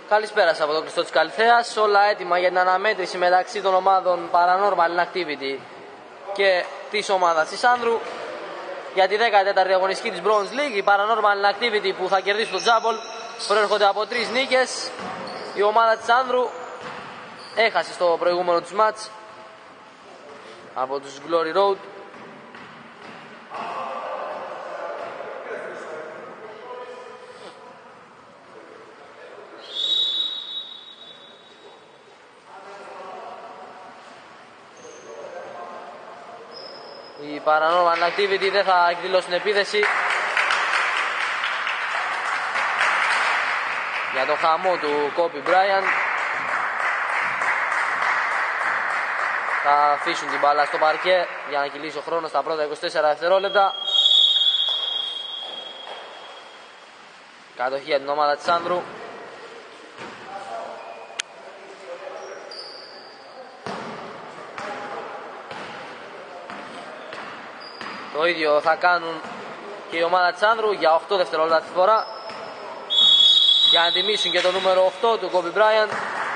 Καλησπέρα από το κλειστό της Καλυθέας. Όλα έτοιμα για την αναμέτρηση μεταξύ των ομάδων Paranormal Activity και της ομάδας της Άνδρου για τη 14η αγωνιστική της Bronze League. Η Paranormal Activity που θα κερδίσει το τζάμπολ προέρχονται από 3 νίκες. Η ομάδα της Άνδρου έχασε στο προηγούμενο τους μάτς από τους Glory Road. Η Paranormal Activity δεν θα εκδηλώσει την επίθεση για το χαμό του Kobe Bryant. Θα αφήσουν την μπάλα στο παρκέ για να κυλήσει ο χρόνος στα πρώτα 24 δευτερόλεπτα. Κατοχή για την ομάδα της Άνδρου. Το ίδιο θα κάνουν και η ομάδα της Άνδρου για 8 δευτερόλεπτα τη φορά για να τιμήσουν και το νούμερο 8 του Kobe Bryant.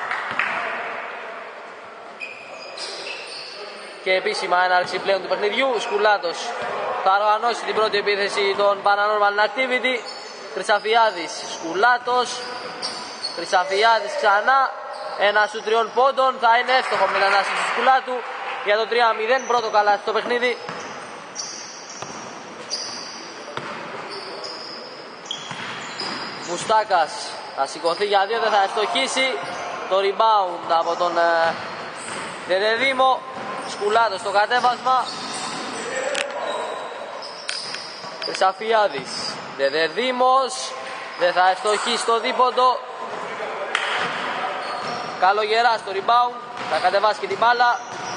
Και επίσημα έναρξη πλέον του παιχνιδιού. Σκουλάτος θα οργανώσει την πρώτη επίθεση των Paranormal Activity. Χρυσαφιάδης, Σκουλάτος, Χρυσαφιάδης ξανά. Ένα σου 3 πόντων θα είναι εύστοχο με την ανάσταση του Σκουλάτου για το 3-0. Πρώτο καλάθι στο παιχνίδι. Μουστάκας θα σηκωθεί για 2, δεν θα ευστοχίσει. Το rebound από τον Δεδεδήμο. Σκουλάτος στο κατέβασμα. Χρυσαφιάδης, Δεδεδήμος, δεν θα ευστοχίσει το δίποντο. Καλογεράς στο rebound, θα κατεβάσει και την μπάλα.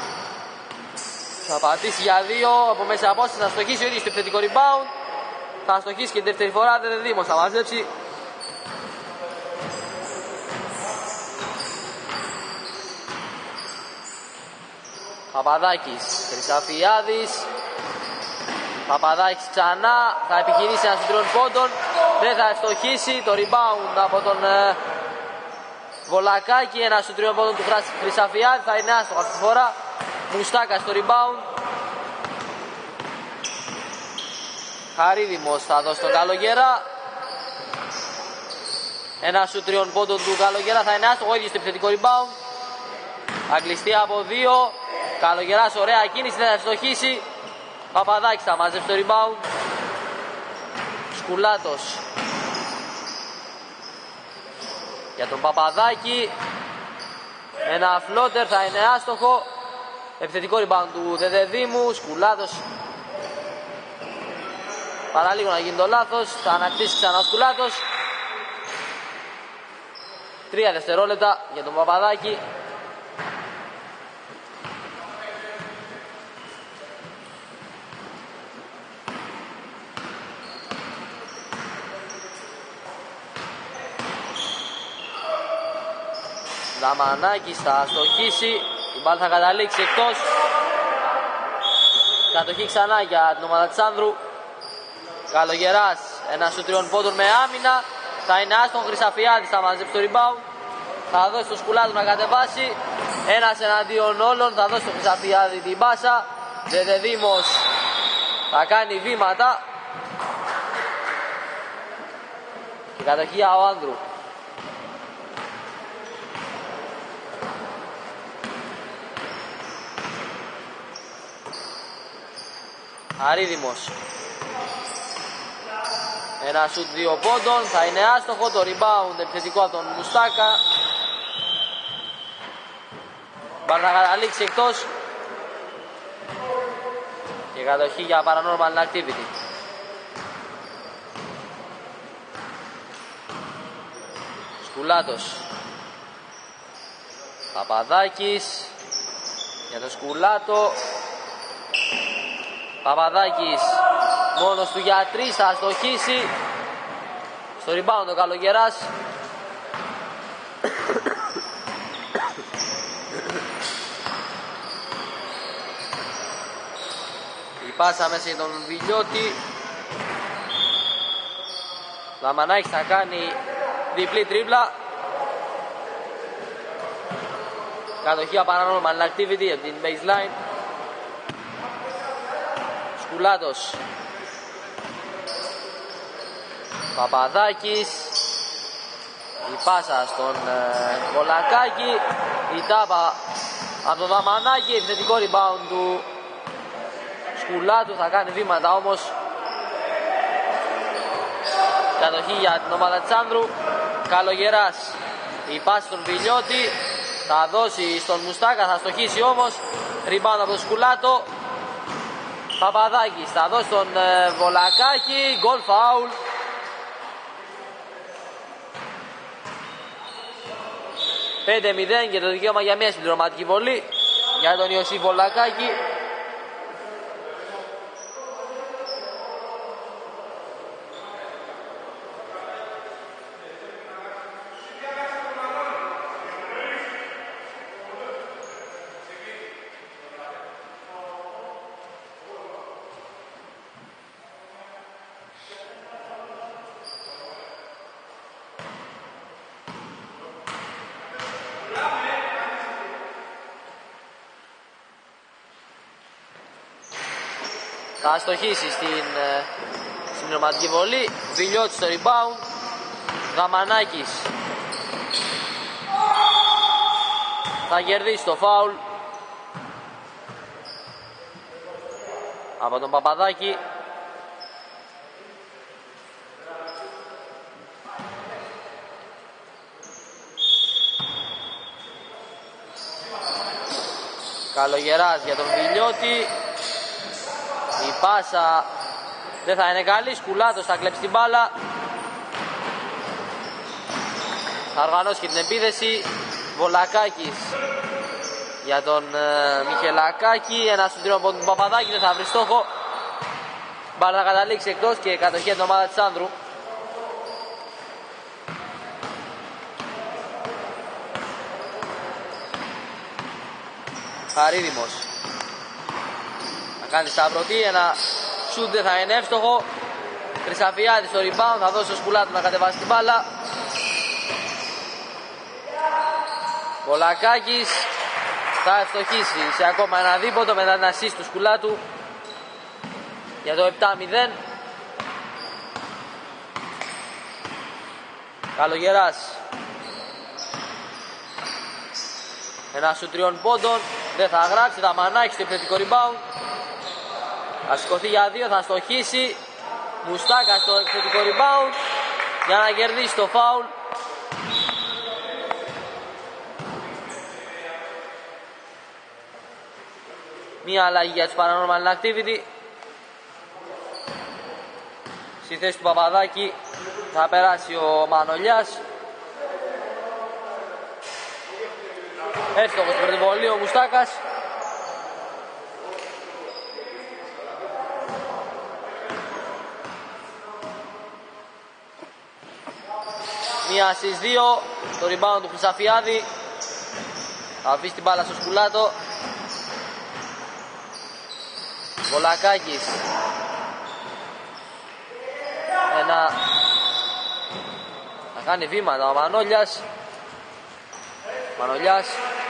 Θα πατήσει για 2 από μέσα απόσταση, θα στοχίσει ο ίδιος το επιθετικό rebound. Θα στοχίσει και την δεύτερη φορά, Δεδεδήμος θα μαζέψει. Παπαδάκης, Χρυσαφιάδης, Παπαδάκης ξανά, θα επιχειρήσει ένα συντρών πόντων, δεν θα ευστοχίσει. Το rebound από τον Βολακάκη, ένα συντρών πόντων του Χρυσαφιάδη, θα είναι άστοχο αυτή τη φορά. Μουστάκα στο rebound. Χαρίδημος θα δώσει τον Καλογερά. Ένα σου 3 πόντων του Καλογερά θα είναι άστοχο, ο ίδιος στο επιθετικό rebound. Θα κλειστεί από 2. Καλογεράς, ωραία κίνηση, δεν θα ευστοχίσει. Παπαδάκης θα μαζέψει το rebound. Σκουλάτος για τον Παπαδάκη. Ένα φλότερ θα είναι άστοχο. Επιθετικό rebound του Δεδεδήμου. Σκουλάτος παραλίγο να γίνει το λάθος. Θα ανακτήσει ξανά ο Σκουλάτος. 3 δευτερόλεπτα για τον Παπαδάκη. Δαμανάκης θα στοχίσει. Η μπάλα θα καταλήξει εκτός. Κατοχή ξανά για την ομάδα της Άνδρου. Καλογεράς, ένα σου 3 πόντων με άμυνα. Θα είναι άστον. Χρυσαφιάδης θα μαζέψει το rebound. Θα δώσει το Σκουλάτου να κατεβάσει. Ένας εναντίον όλων. Θα δώσει το Χρυσαφιάδη την πάσα. Δεδεδήμος θα κάνει βήματα. Και κατοχή για ο Άνδρου. Αρίδημος. Ένα σουτ 2 πόντων, θα είναι άστοχο. Το rebound επιθετικό από τον Μουστάκα. Μπαλ να καταλήξει εκτός. Και κατοχή για Paranormal Activity. Σκουλάτος. Παπαδάκης για τον Σκουλάτο. Παπαδάκης μόνος του για 3, θα αστοχίσει. Στο rebound ο Καλογεράς. Η πάσα μέσα για τον Βιλιώτη. Λαμανάκης θα κάνει διπλή τρίπλα. Κατοχή από Paranormal Activity από την baseline. Σκουλάτος. Παπαδάκης. Η πάσα στον Βολακάκη. Η τάπα από τον Δαμανάκη. Επιθετικό rebound του Σκουλάτου. Θα κάνει βήματα όμως. Κατοχή για την ομάδα της Άνδρου. Καλογεράς. Η πάση στον Βιλιώτη. Θα δώσει στον Μουστάκα. Θα στοχίσει όμως. Rebound από τον Σκουλάτο. Παπαδάκης. Θα δώσει τον Βολακάκη. Goal foul. 5-0 και το δικαίωμα για μια συμπληρωματική βολή για τον Ιωσή Βολακάκη. Θα αστοχίσει στην συμπληρωματική βολή. Βιλιώτης στο rebound. Δαμανάκης θα κερδίσει το φάουλ από τον Παπαδάκη. Καλογεράς για τον Βιλιώτη. Η πάσα δεν θα είναι καλή. Σκουλάτος θα κλέψει την μπάλα. Θα οργανώσει και την επίθεση. Βολακάκης για τον Μιχελακάκη. Ένα σουτήρο από τον Παπαδάκη. Δεν θα βρει στόχο. Μπάλα θα καταλήξει εκτός και κατοχή από την ομάδα της Άνδρου. Χαρίδημος θα κάνει σταυρωτή. Ένα σουτ δεν θα είναι εύστοχο. Χρυσαφιάδης στο rebound. Θα δώσει ο Σκουλάτου να κατεβάσει την μπάλα. Βολακάκης θα ευστοχίσει σε ακόμα ένα δίποτο μετά την assist του Σκουλάτου για το 7-0. Καλογεράς. Ένα σου 3 πόντων. Δεν θα γράψει. Θα μανάξει στο επιθετικό rebound. Θα σηκωθεί για 2. Θα στοχίσει. Μουστάκα στο επιθετικό rebound για να κερδίσει το foul. Μία αλλαγή για τους Paranormal Activity. Στη θέση του Παπαδάκη θα περάσει ο Μανολιάς. Εύστοχος πρωτοβολή ο Μουστάκας. Μία στις 2. Το rebound του Χρυσαφιάδη. Θα αφήσει την μπάλα στο Σκουλάτο. Βολακάκης. Θα κάνει βήματα ο Μανόλιας. Μανολιάς.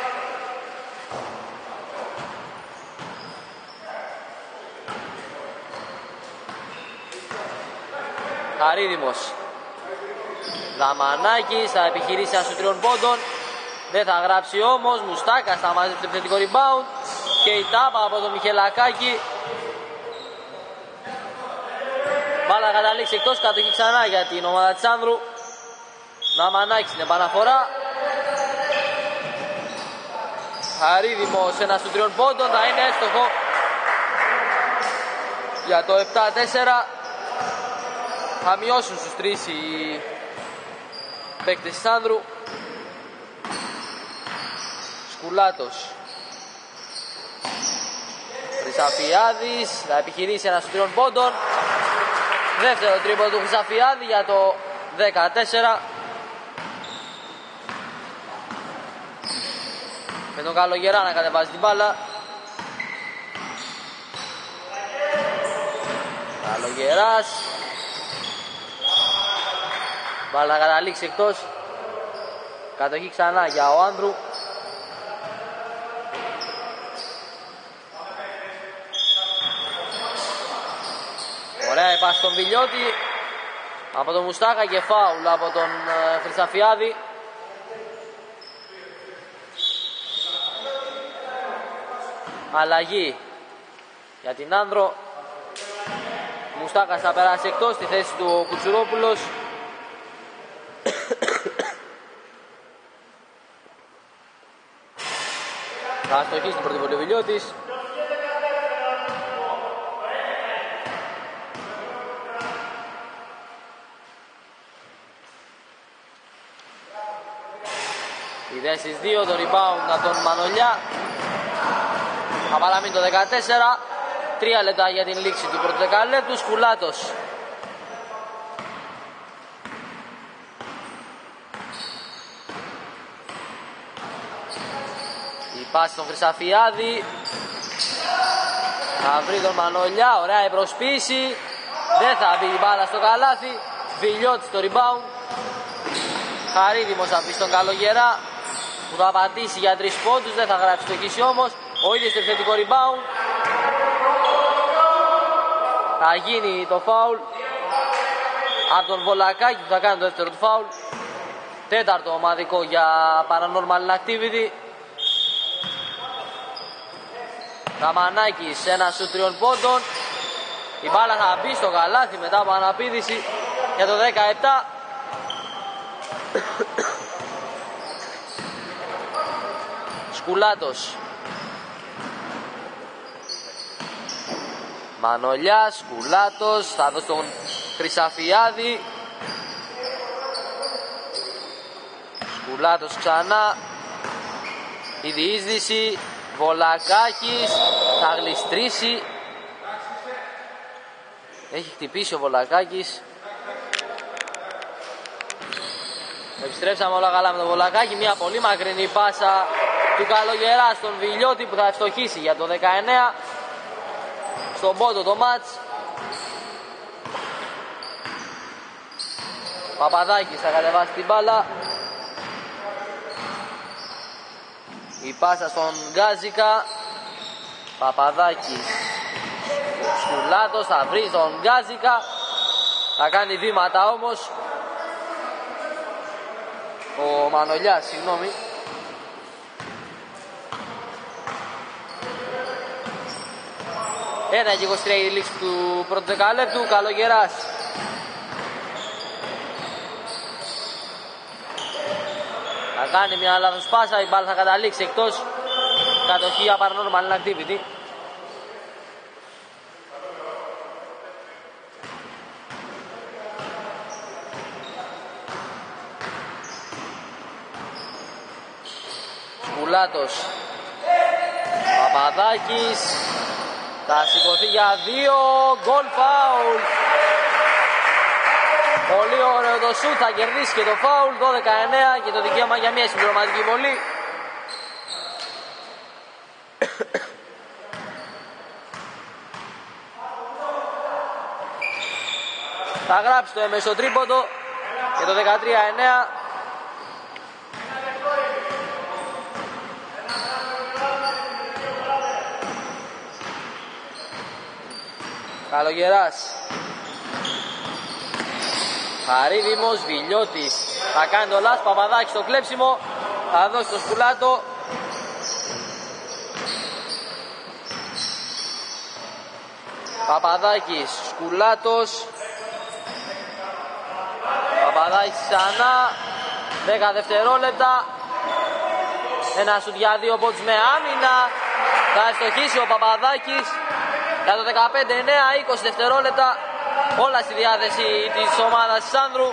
Χαρίδημος. Δαμανάκης θα επιχειρήσει ένα σου 3 πόντων. Δεν θα γράψει όμως. Μουστάκας θα μαζέψει το επιθετικό rebound. Και η τάπα από τον Μιχελακάκη. Μπάλα καταλήξει εκτός. Κατοχή ξανά για την ομάδα της Άνδρου. Δαμανάκης στην επαναφορά. Χαρίδημος ένα σου 3 πόντων. Θα είναι εύστοχο για το 7-4. Θα μειώσουν στους 3 οι παίκτες της Άνδρου. Σκουλάτος. Χρυσαφιάδης θα επιχειρήσει ένα στους 3 πόντων. Δεύτερο τρίποντο του Χρυσαφιάδη για το 14. Με τον Καλογερά να κατεβάζει την μπάλα. Καλογεράς. Μπάλα καταλήξει εκτός. Κατοχή ξανά για ο Άνδρου. Ωραία η πάση στον Βιλιώτη από τον Μουστάκα και φάουλ από τον Χρυσαφιάδη. Αλλαγή για την Άνδρο. Μουστάκας θα περάσει εκτός, στη θέση του ο Κουτσουρόπουλος. Θα αστοχίσει την πρώτη βολή ο Βιλιώτης. Ιδέα στις 2, το rebound από τον Μανολιά. Θα παραμείνει το 14. 3 λεπτά για την λήξη του πρώτου δεκαλέπτου. Σκουλάτος. Η πάση στον Χρυσαφιάδη. Θα βρει τον Μανολιά. Ωραία η προσποίηση. Δεν θα μπει η μπάλα στο καλάθι. Βιλιώτης το rebound. Χαρίδημος θα πει στον Καλογερά που θα πατήσει για 3 πόντους. Δεν θα γράψει το κίσι όμως. Ο ίδιος το επιθετικό rebound. Θα γίνει το φάουλ από τον Βολακάκη που θα κάνει το δεύτερο του φάουλ. Τέταρτο ομαδικό για paranormal activity. Καμανάκης, ένα σου 3 πόντων. Η μπάλα θα μπει στο καλάθι μετά από αναπήδηση για το 17. Σκουλάτος. Μανολιάς, Σκουλάτος, θα δώσει τον Χρυσαφιάδη. Σκουλάτος ξανά. Η διείσδυση. Βολακάκης θα γλιστρήσει. Έχει χτυπήσει ο Βολακάκης. Επιστρέψαμε όλα καλά με τον Βολακάκη. Μια πολύ μακρινή πάσα του Καλογερά στον Βιλιώτη που θα ευστοχίσει για το 19. Στον πόντο το μάτς. Παπαδάκης θα κατεβάσει την μπάλα. Η πάσα στον Γκάζικα. Παπαδάκης. Σκουλάτος θα βρει στον Γκάζικα. Θα κάνει βήματα όμως ο Μανολιάς, συγγνώμη. Ένα και 23 η λήξη του πρώτου δεκαλέπτου. Καλογεράς. Θα κάνει μια λάθος πάσα, η μπάλα θα καταλήξει εκτός. Κατοχή για paranormal activity. Σκουλάτος. Παπαδάκης. Θα σηκωθεί για 2. Γκολ φάουλ. Πολύ ωραίο το σουτ, θα κερδίσει και το φάουλ. 12-19 και το δικαίωμα για μια συμπληρωματική βολή. Θα γράψει το έμεσο τρίποντο και το 13-9. Καλογεράς. Χαρίδημος, Βιλιώτης. Θα κάνει το λάθος, Παπαδάκης στο κλέψιμο. Θα δώσει το Σκουλάτο. Παπαδάκης, Σκουλάτος. Παπαδάκης ξανά. 10 δευτερόλεπτα. Ένα σουτ για 2 πόντους με άμυνα. Θα ευστοχίσει ο Παπαδάκης. Για το 15-9, 20 δευτερόλεπτα. Όλα στη διάθεση της ομάδας της Άνδρου.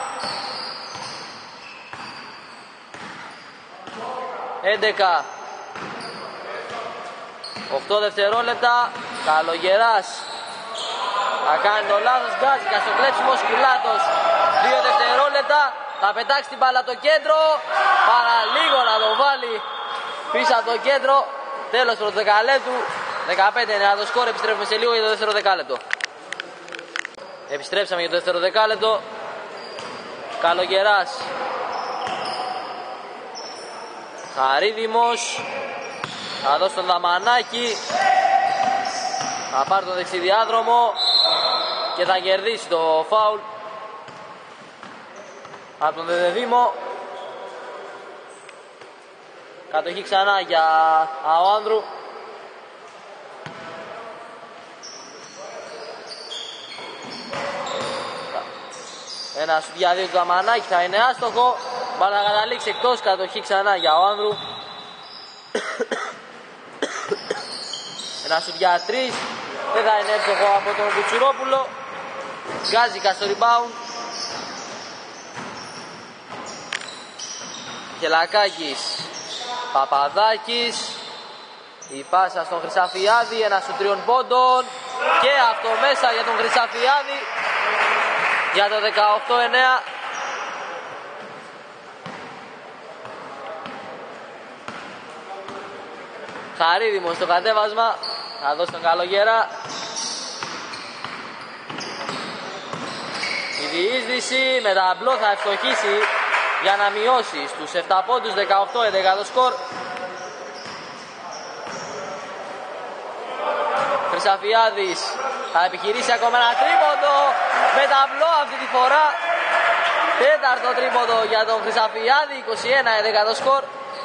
11. 8 δευτερόλεπτα. Καλογεράς. Θα κάνει το λάθος. Γκάζικα στο κλέψιμο. Σκουλάτος. 2 δευτερόλεπτα. Θα πετάξει την μπάλα το κέντρο. Παραλίγο να το βάλει πίσω από το κέντρο. Τέλος του δεκαλέπτου. 15-9 το σκορ. Επιστρέφουμε σε λίγο για το δεύτερο δεκάλεπτο. Επιστρέψαμε για το δεύτερο δεκάλεπτο. Καλογεράς. Χαρίδημος. Θα δώσει τον Δαμανάκη. Θα πάρει τον δεξιδιάδρομο. και θα κερδίσει το φάουλ από τον Δεδεδήμο. Κατοχή ξανά για Αοάνδρου. Ένα σουτ για 2 του Δαμανάκη θα είναι άστοχο. Μπάλα να καταλήξει εκτός, κατοχή ξανά για Αοάνδρου. Ένα σουτ για 3. Δεν θα είναι εύστοχο από τον Κουτσουρόπουλο. Γκάζικα στο rebound. Κελακάκης, Παπαδάκης. Η πάσα στον Χρυσαφιάδη, ένα σου 3 πόντων. Και αυτό μέσα για τον Χρυσαφιάδη. Για το 18-9. Χαρίδημος στο κατέβασμα. Θα δώσει τον Καλογερά. Η διείσδυση με ταμπλό θα ευστοχίσει για να μειώσει στους 7 πόντους, 18-11 το σκορ. Χρυσαφιάδης θα επιχειρήσει ακόμα ένα τρίποντο με ταμπλό αυτή τη φορά. Τέταρτο τρίποντο για τον Χρυσαφιάδη, 21-11 το σκορ.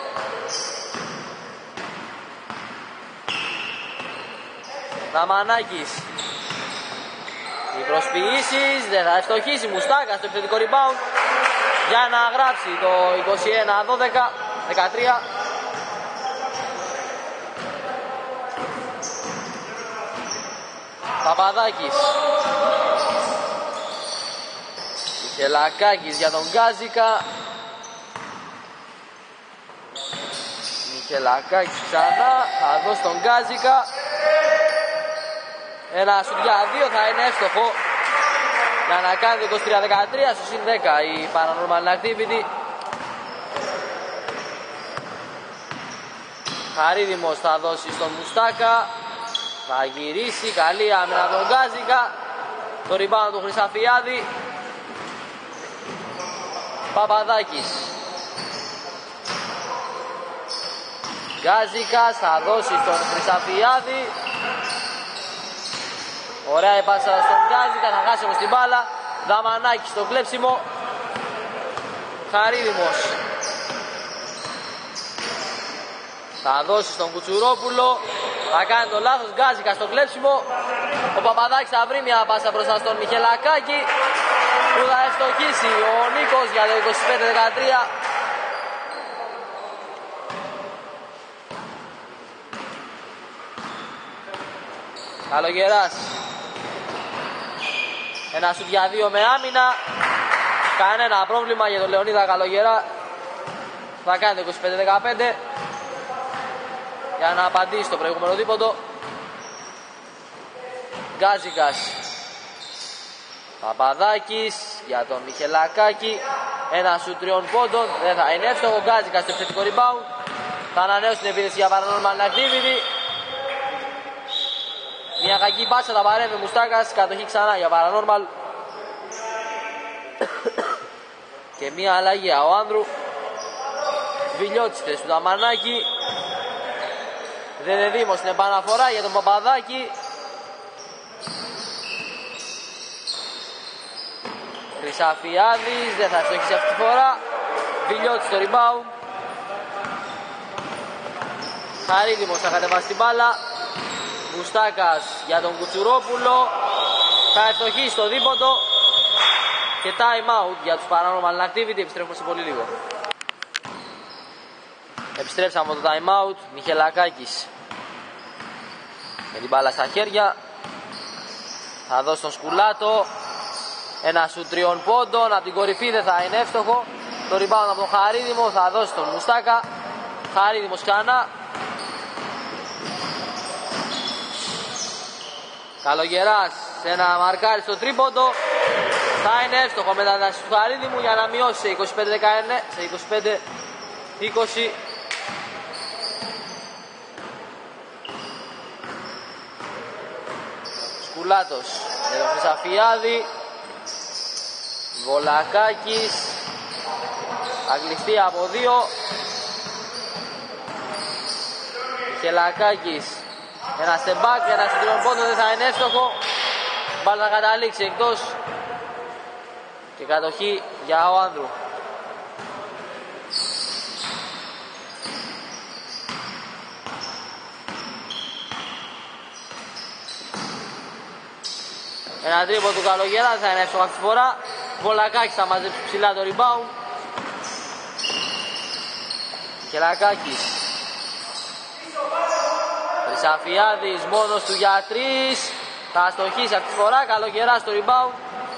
Δαμανάκης. Οι προσποιήσεις δεν θα ευστοχίσει. Μουστάκα στο επιθετικό rebound για να γράψει το 21-12, 13. Παπαδάκης. Μιχελακάκης για τον Γκάζικα. Μιχελακάκης ξανά. Θα δώσει τον Γκάζικα. Ένα σουτ για 2 θα είναι εύστοχο για να κάνει το 23-13 στο συν 10 η Paranormal Activity. Χαρίδημος θα δώσει στον Μουστάκα. Θα γυρίσει, καλή άμυνα από τον Γκάζικα. Το rebound του Χρυσαφιάδη. Παπαδάκης. Γκάζικας θα δώσει στον Χρυσαφιάδη. Ωραία η πάσα στον Γκάζικα, θα χάσει όμως την μπάλα. Δαμανάκη στο κλέψιμο. Χαρίδημος. Θα δώσει στον Κουτσουρόπουλο. Θα κάνει το λάθος. Γκάζικα στο κλέψιμο. Ο Παπαδάκης θα βρει μια πάσα μπροστά στον Μιχελακάκη που θα ευστοχίσει ο Νίκος για το 25-13. Καλογεράς. Ένα σουτ για 2 με άμυνα. Κανένα πρόβλημα για τον Λεωνίδα Καλογερά. Θα κάνει το 25-15 για να απαντήσει στο προηγούμενο δίποντο. Γκάζικας. Παπαδάκης για τον Μιχελακάκη. Ένα σουτ 3 πόντων. Δεν θα είναι εύστοχο. Γκάζικας στο επιθετικό rebound. Θα ανανέώσει την επίθεση για Paranormal Activity. Μια κακή πάσα, θα παρέμβει ο Μουστάκας. Κατοχή ξανά για Paranormal. Και μια αλλαγή ο Άνδρου. Βιλιώτης θέση του Δαμανάκη. Δεδεδήμος στην επαναφορά για τον Παπαδάκη. Χρυσαφιάδης δεν θα ευστοχίσει αυτή τη φορά. Βιλιώτης στο rebound. Χαρίδημος θα κατεβάσει την μπάλα. Μουστάκας για τον Κουτσουρόπουλο. Θα ευστοχίσει στο δίποντο. Και time out για τους Paranormal Activity. Επιστρέφουμε σε πολύ λίγο. Επιστρέψαμε από το time out. Μιχελακάκης με την μπάλα στα χέρια. Θα δώσει τον Σκουλάτο. Ένα σουτ 3 πόντων. Από την κορυφή δεν θα είναι εύστοχο. Το rebound από τον Χαρίδημο. Θα δώσει τον Μουστάκα. Χαρίδημος ξανά. Καλογεράς σε ένα μαρκάρι στο τρίποντο. Θα είναι εύστοχο με τα δάση του Χαρίδημου για να μειώσει σε 25-19, σε 25-20. Σκουλάτος με τον Χρυσαφιάδη. Βολακάκης. Αγκλειστή από 2. Μιχελακάκης. Ένα στεμπάκ, ένα συντριών πόντο δεν θα είναι εύστοχο. Πάλι θα καταλήξει εκτός και κατοχή για ο Άνδρου. Ένα τρίπο του Καλογερά θα είναι εύστοχο αυτή τη φορά. Βολακάκης θα μαζέψει ψηλά το rebound. Κελακάκης. Χρυσαφιάδης μόνος του για 3. Θα αστοχίσει αυτή τη φορά. Καλογερά στο rebound.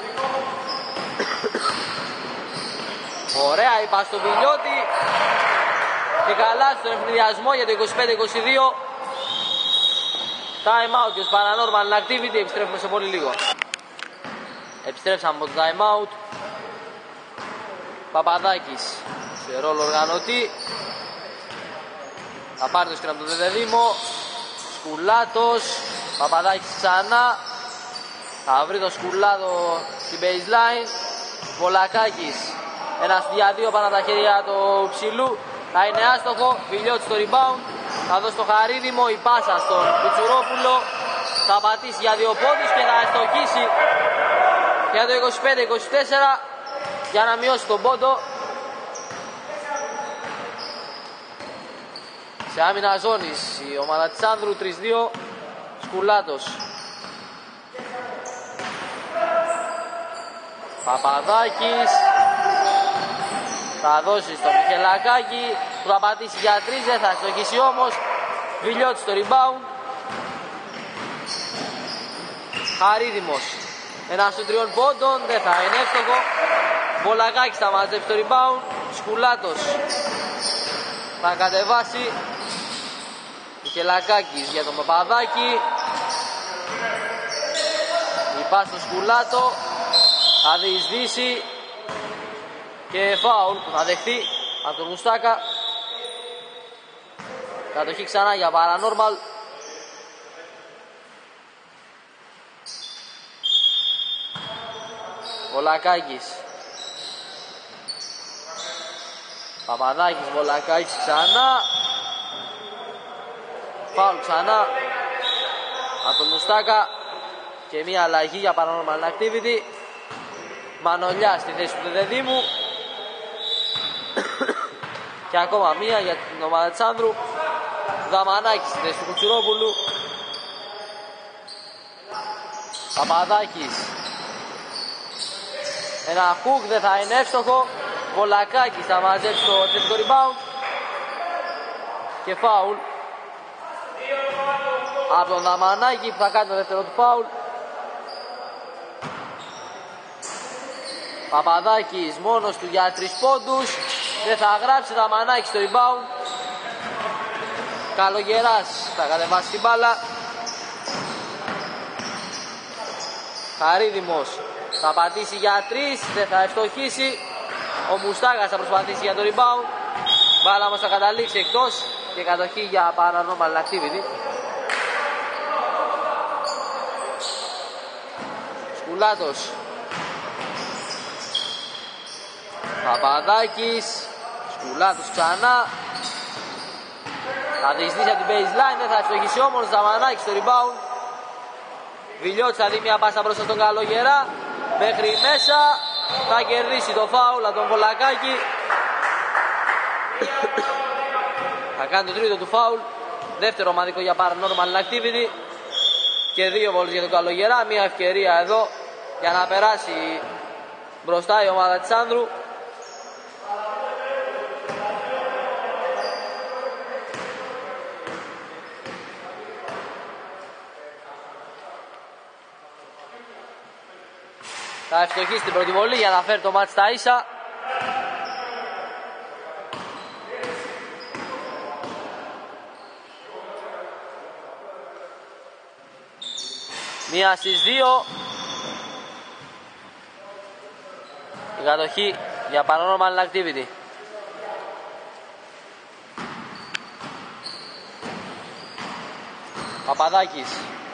Ωραία η πάση στο Βιλιώτη. Και καλά στον ευνηδιασμό για το 25-22. Time out και Paranormal Activity. Επιστρέφουμε σε πολύ λίγο. Επιστρέψαμε από το time out. Παπαδάκης σε ρόλο οργανωτή. Θα πάρει το σκριν από τον Δεδήμο. Σκουλάτος. Παπαδάκης ξανά. Θα βρει το Σκουλάτο στην baseline. Βολακάκης. Ένας για δύο πάνω τα χέρια του ψηλού. Θα είναι άστοχο. Βιλιώτης στο rebound. Θα δώσει το Χαρίδημο. Η πάσα στον Πιτσουρόπουλο. Θα πατήσει για 2 πόντους και θα αστοχίσει για το 25-24 για να μειώσει τον πόντο. Σε άμυνα ζώνης η ομάδα της Άνδρου. 3-2. Σκουλάτος. Παπαδάκης. Θα δώσει στο Μιχελακάκη που θα πατήσει για 3, δεν θα στοχίσει όμως. Βιλιώτης στο rebound. Χαρίδημος. Ένας των 3 πόντων, δεν θα είναι εύστοχο. Βολακάκης θα μαζέψει το rebound. Σκουλάτος θα κατεβάσει. Μιχελακάκης για τον Παπαδάκη. Η πάση στο Σκουλάτο. Θα διεισδύσει και φάουλ που θα δεχθεί από τον Μουστάκα. Κατοχή ξανά για Paranormal. Βολακάκης. Παπαδάκης, Βολακάκης ξανά. Φάουλ ξανά από τον Μουστάκα. Και μια αλλαγή για Paranormal Activity. Μανολιά στη θέση του Δεδήμου. Και ακόμα μία για την ομάδα της Άνδρου. Δαμανάκης στη θέση του Κουτσουρόπουλου. Παπαδάκης. Ένα χουκ, δεν θα είναι εύστοχο. Βολακάκης θα μαζέψει το θετικό rebound. Και φάουλ από τον Δαμανάκη που θα κάνει το δεύτερο του φάουλ. Παπαδάκης μόνος του για 3 πόντους. Δεν θα γράψει. Δαμανάκη στο rebound. Καλογεράς θα κατεβάσει την μπάλα. Χαρίδημος θα πατήσει για 3. Δεν θα ευστοχίσει. Ο Μουστάκας θα προσπαθήσει για το rebound. Μπάλα όμως θα καταλήξει εκτός. Και κατοχή για Paranormal Activity. Σκουλάτος. Παπαδάκης. Σκουλάτος ξανά. Θα διεισδύσει από την baseline. Δεν θα ευστοχίσει όμως. Ζαμανάκης στο rebound. Βιλιώτης θα δει μια πάσα μπροστά στον Καλογερά. Μέχρι μέσα. Θα κερδίσει το φάουλ από τον Βολακάκη. Θα κάνει το τρίτο του φάουλ. Δεύτερο ομαδικό για Paranormal Activity. Και 2 βόλες για τον Καλογερά. Μια ευκαιρία εδώ για να περάσει μπροστά η ομάδα της Άνδρου. Θα ευστοχίσει την πρώτη βολή για να φέρει το μάτς στα ίσα. Μία στις 2. Η κατοχή για Paranormal Activity. Παπαδάκης.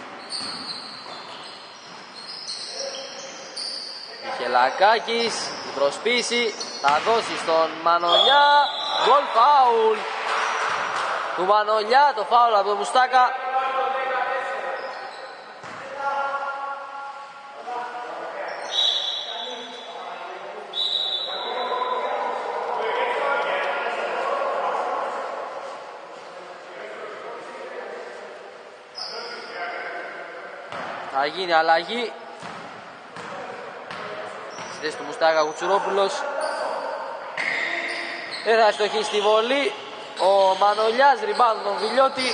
Μιχελακάκης, η προσπίση θα δώσει στον Μανολιά. Γκολ φάουλ του Μανολιά, το φάουλ από τον Μουστάκα. Θα γίνει αλλαγή. Στη θέση του Μουστάκα Κουτσουρόπουλος. Δεν θα στοχίσει στη βολή. Ο Μανολιάς, rebound τον Βιλιώτη.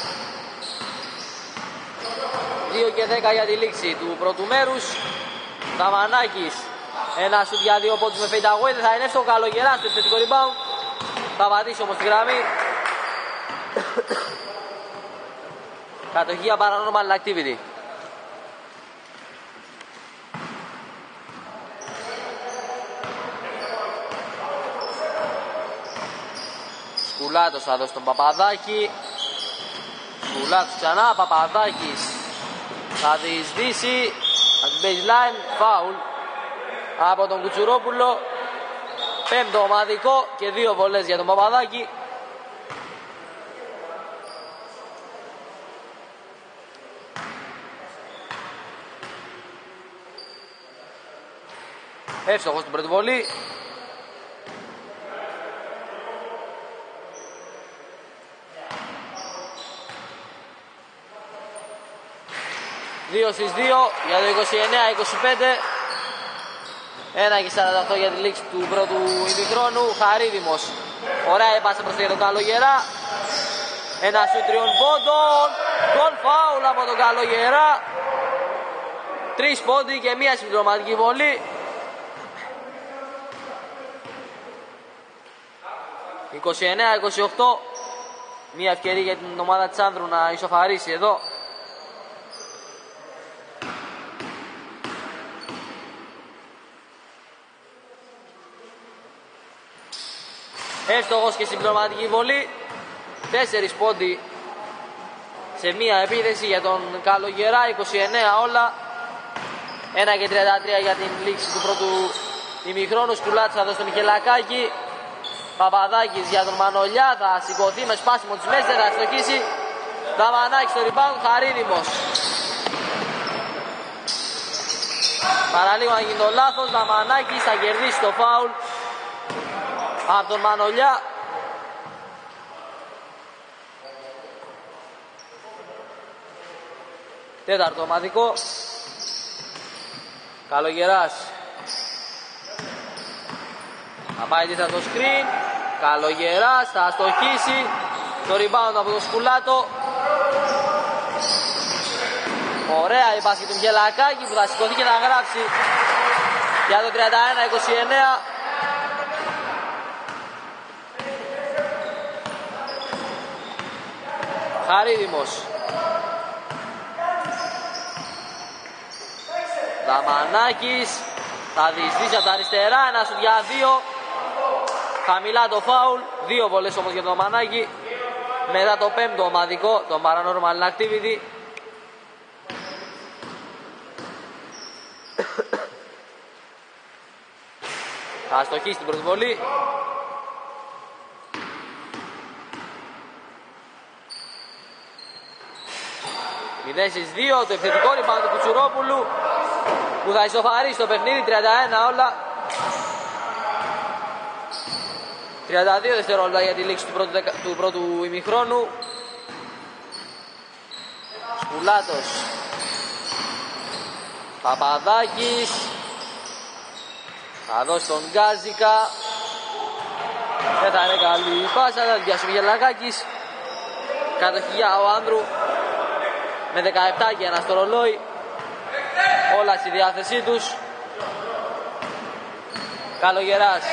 2 και 10 για τη λήξη του πρώτου μέρους. Δαμανάκης, ένα σουτ για 2 πόντους με fade away. Δεν θα είναι εύστοχο. Καλογεράς στο επιθετικό rebound. Θα πατήσει όμως τη γραμμή. Κατοχή για paranormal activity. Σκουλάτος θα δώσει τον Παπαδάκη. Σκουλάτος ξανά, Παπαδάκης θα διεισδύσει από την baseline, foul από τον Κουτσουρόπουλο. Πέμπτο ομαδικό και 2 βολές για τον Παπαδάκη. Εύστοχος στην πρώτη βολή. Δύο στις 2 για το 29-25. 1 και 48 για τη λήξη του πρώτου ημιχρόνου. Χαρίδημος. Ωραία έπασε προς τον Καλογερά. Ένα σουτ 3 πόντων. Γκολ φάουλ από τον Καλογερά. 3 πόντοι και μία συμπληρωματική βολή. 29-28. Μία ευκαιρία για την ομάδα της Άνδρου να ισοφαρίσει εδώ. Εύστοχος και συμπληρωματική βολή. 4 πόντι σε μία επίθεση για τον Καλογερά. 29 όλα. 1 και 33 για την λήξη του πρώτου ημιχρόνου. Σκουλάτης θα δώσει τον Μιχελακάκη. Παπαδάκης για τον Μανολιά. Θα σηκωθεί με σπάσιμο της μέσης. Θα στοχίσει. Δαμανάκης στο rebound. Χαρίδημος. Παραλίγο να γίνει το λάθος. Δαμανάκης θα κερδίσει το φάουλ από τον Μανολιά. Τέταρτο ομαδικό. Καλογεράς. Θα πάει δίθρα το screen. Καλογεράς θα αστοχίσει. Το rebound από τον Σκουλάτο. Ωραία η μπάσκετ του Μιχελακάκη που θα σηκωθεί και θα γράψει για το 31-29. Χαρίδημος. Δαμανάκης θα διεισδύσει από τα αριστερά. Ένα σουτ για 2. Χαμηλά το φάουλ. 2 βολές όμως για τον Δαμανάκη. Μετά το πέμπτο ομαδικό, το paranormal activity. Θα αστοχίσει την πρώτη βολή. Στις 2 το επιθετικό rebound του Κουτσουρόπουλου που θα ισοφαρίσει το παιχνίδι. 31 όλα. 32 δευτερόλεπτα για τη λήξη του πρώτου ημιχρόνου. Σκουλάτος. Παπαδάκης. Θα δώσει τον Γκάζικα. Δεν θα είναι καλή η πάσα. Θα την πιάσει ο Μιχελακάκης. Κατοχή για ο Άνδρου. Με 17 και 1 στο ρολόι. Όλα στη διάθεσή τους. Καλογεράς.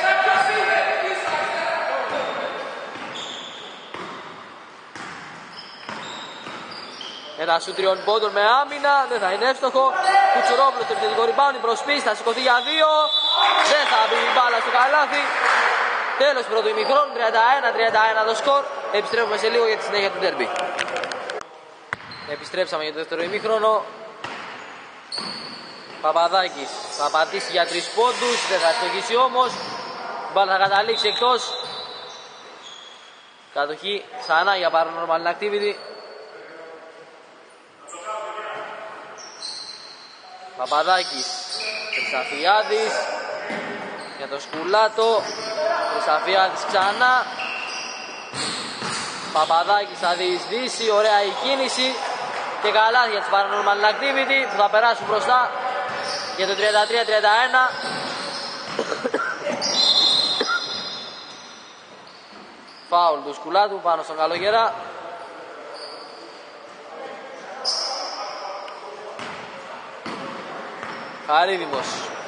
Ένα σου 3 πόντων με άμυνα. Δεν θα είναι εύστοχο. Κουτσουρόπουλος στο επιθετικό rebound. Η προσπίση θα σηκωθεί για 2. Δεν θα μπει η μπάλα στο καλάθι. Τέλος του πρώτου ημιχρόνου. 31-31 το σκορ. Επιστρέφουμε σε λίγο για τη συνέχεια του ντέρμπι. Επιστρέψαμε για το δεύτερο ημίχρονο. Παπαδάκης θα πατήσει για 3 πόντους. Δεν θα στοχίσει όμως. Μπάλα θα καταλήξει εκτός. Κατοχή ξανά για paranormal activity. Παπαδάκης. Χρυσαφιάδης για το Σκουλάτο. Χρυσαφιάδης ξανά. Παπαδάκης θα διεισδύσει. Ωραία η κίνηση. και καλάθια της Paranormal Activity που θα περάσουν μπροστά για το 33-31. Φάουλ του Σκουλάτου πάνω στον Καλογερά. Χαρίδημος.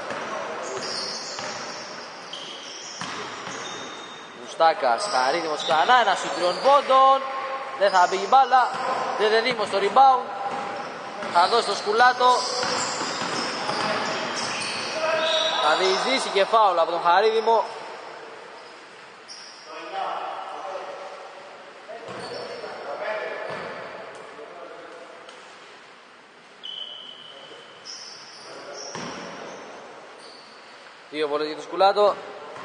Μουστάκας, Χαρίδημος ξανά, ένα σου 3 πόντων. Δεν θα μπει η μπάλα. Δεδεδήμος στο rebound. Θα δώσει το Σκουλάτο. Θα διεισδύσει και φάουλ από τον Χαρίδημο. Δύο βολές για το Σκουλάτο.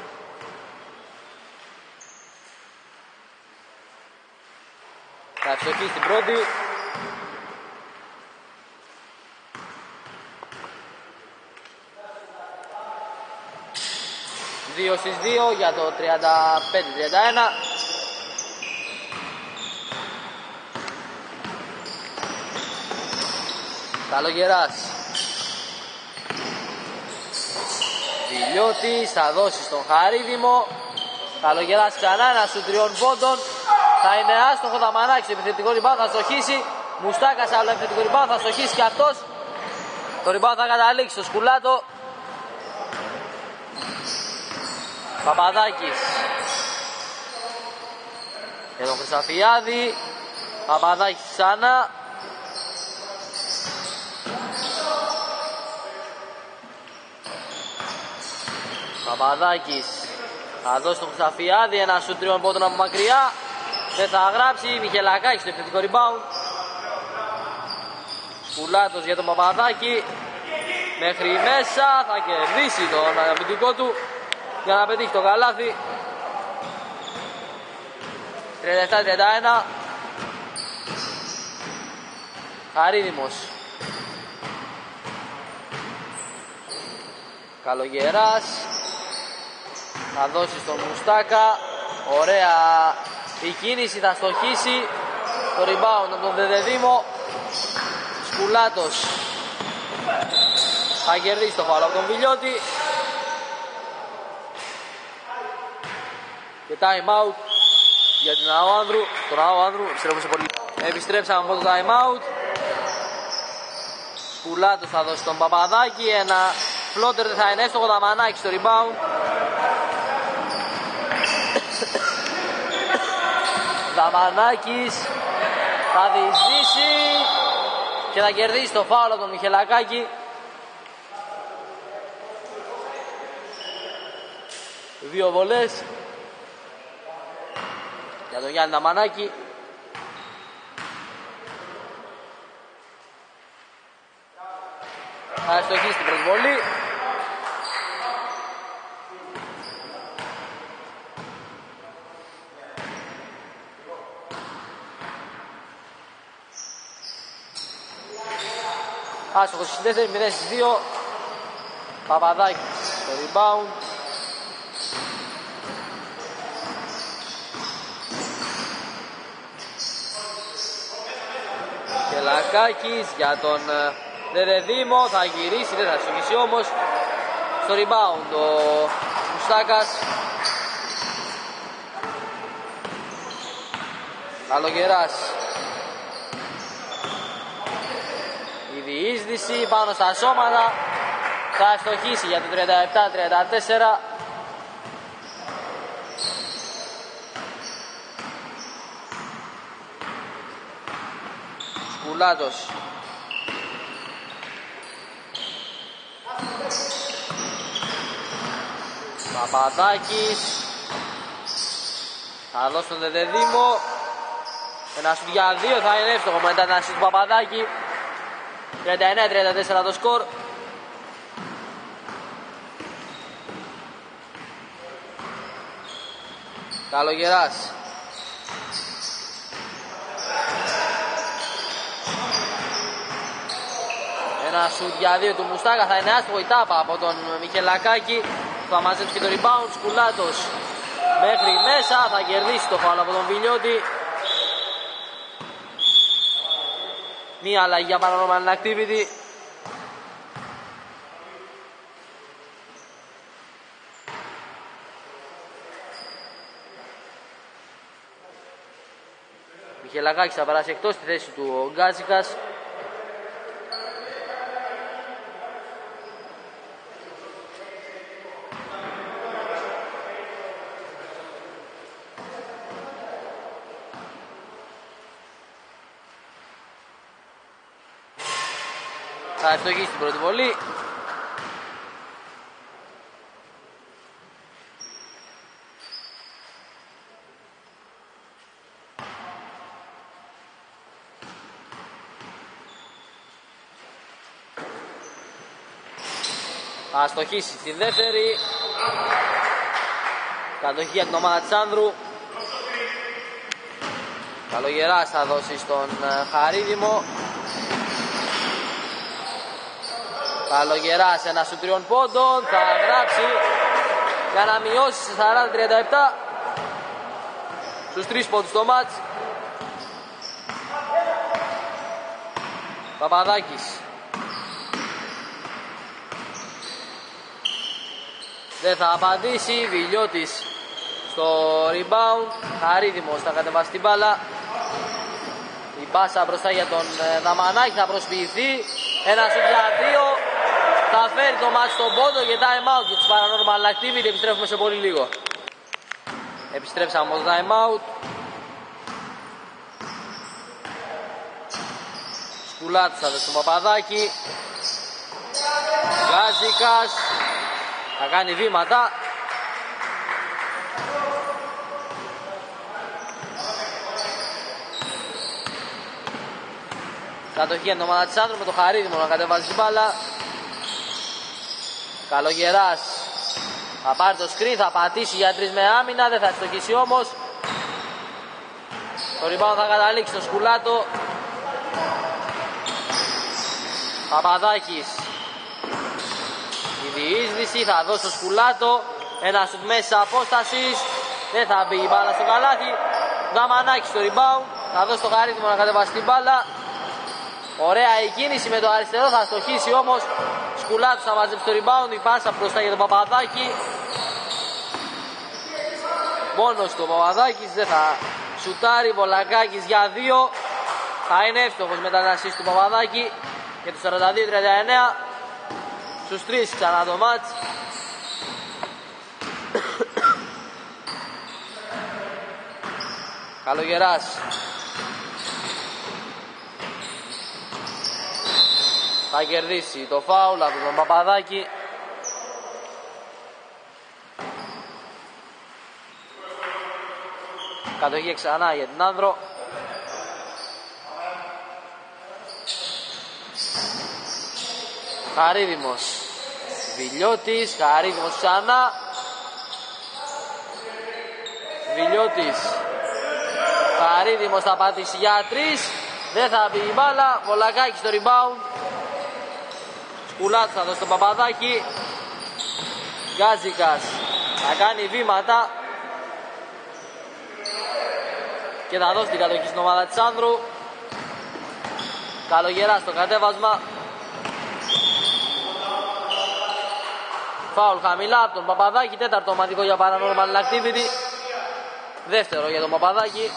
Θα ευστοχεί στην πρώτη. Δύο στις 2 για το 35-31. Καλογεράς. Δηλιώτης θα δώσει στον Χαρίδημο. Καλογεράς ξανά, ένα σου 3 πόντων. Θα είναι άστοχο, θα μανάξει το επιθετικό rebound, θα στοχίσει. Μουστάκας άλλο επιθετικό rebound, θα στοχίσει και αυτός. Το rebound θα καταλήξει στο Σκουλάτο. Παπαδάκης και τον Χρυσαφιάδη. Παπαδάκης ξανά. Παπαδάκης θα δώσει τον Χρυσαφιάδη, ένα σου 3 πόντων από μακριά. Δεν θα γράψει. Μιχελακάκης στο επιθετικό rebound. Σκουλάτος για τον Παπαδάκη. Μέχρι μέσα θα κερδίσει τον αμυντικό του για να πετύχει το καλάθι. 37-31. Χαρίδημος. Καλογεράς. Θα δώσει στον Μουστάκα. Ωραία η κίνηση, θα στοχίσει. Το rebound από τον Δεδεδήμο. Σκουλάτος θα κερδίσει το φάουλ από τον Βιλιώτη. Και time out για την Αόανδρου. Τον Αόανδρου επιστρέψαμε από το time out. Σκουλάτος θα δώσει τον Παπαδάκη. Ένα φλότερ δεν θα είναι έστοχο, θα μανάξει στο rebound. Δαμανάκης θα διεισδύσει και θα κερδίσει το φάουλ από τον Μιχελακάκη. Δύο βολές για τον Γιάννη Δαμανάκη. Θα ευστοχίσει την προσβολή. Άστοχος στις 4, 0 στις 2. Παπαδάκης στο rebound. Κελακάκης για τον Δεδεδήμο. Θα γυρίσει, δεν θα στοχίσει όμως. Στο rebound ο Μουστάκας. Καλογεράς. Η διείσδυση πάνω στα σώματα θα ευστοχίσει για το 37-34. Σκουλάτος. Παπαδάκης. Θα δώσει τον Δεδεδήμο. Ένα σου για 2 θα είναι εύστοχο μετά ένα σου του Παπαδάκη. 39-34 το σκορ. Καλογεράς. Ένα σουτ για 2 του Μουστάκα, θα είναι άστοχο η τάπα από τον Μιχελακάκη. Θα μαζέψει και το rebound. Σκουλάτος μέχρι μέσα, θα κερδίσει το φάουλ από τον Βιλιώτη. Μία αλλαγή για Paranormal Activity. Μιχελακάκης θα περάσει εκτός, στη θέση του ο Γκάζικας. Θα ευστοχίσει την πρώτη βολή. Θα αστοχίσει στη δεύτερη. Κατοχή για την ομάδα της Άνδρου. Καλογεράς θα δώσει στον Χαρίδημο. Καλογεράς ένα σου 3 πόντων. Θα γράψει για να μειώσει σε 40-37 στους 3 πόντους το μάτς. Παπαδάκης. Δεν θα απαντήσει. Βιλιώτης στο rebound. Χαρίδημος θα κατεβάσει την μπάλα. Η πάσα μπροστά για τον Δαμανάκη θα προσποιηθεί. Ένα σου για 2. Θα φέρει το μάτι στον πόντο και time out για τους Paranormal Activity. Επιστρέφουμε σε πολύ λίγο. Επιστρέψαμε από το time out. Σκουλάτος θα δώσει τον Παπαδάκη. Γκάζικας θα κάνει βήματα. Κατοχή για την ομάδα της Άνδρου με το Χαρίδημο να κατεβάζει την μπάλα. Καλογεράς θα πάρει το screen, θα πατήσει για 3 με άμυνα, δεν θα στοχίσει όμως. Το rebound θα καταλήξει στο Σκουλάτο. Παπαδάκης. Η διείσδυση θα δώσει στο Σκουλάτο. Ένα σουτ μέσα απόστασης. Δεν θα μπει η μπάλα στο καλάθι. Δαμανάκης στο rebound. Θα δώσει το Χαρίδημο να κατεβάσει την μπάλα. Ωραία η κίνηση με το αριστερό, θα στοχίσει όμως. Σκουλάτος θα μαζέψει το rebound. Η πάσα μπροστά για τον Παπαδάκη. Μόνος του ο Παπαδάκης, δεν θα σουτάρει. Βολακάκης για 2. Θα είναι εύστοχος μετά την ασίστ του Παπαδάκη. Και το 42-39 στους 3 ξανά το μάτς. Καλογεράς. Θα κερδίσει το φάουλ από τον Παπαδάκη. Κατοχή ξανά για την Άνδρο. Χαρίδημος. Βιλιώτης. Χαρίδημος ξανά. Βιλιώτης. Χαρίδημος θα πατήσει για 3. Δεν θα μπει η μπάλα. Βολακάκη στο rebound. Σκουλάτος θα δώσει τον Παπαδάκη. Γκάζικας θα κάνει βήματα και θα δώσει την κατοχή στην ομάδα της Άνδρου. Καλογεράς στο κατέβασμα. Φάουλ χαμηλά από τον Παπαδάκη. Τέταρτο ομαδικό για Paranormal Activity. Δεύτερο για τον Παπαδάκη.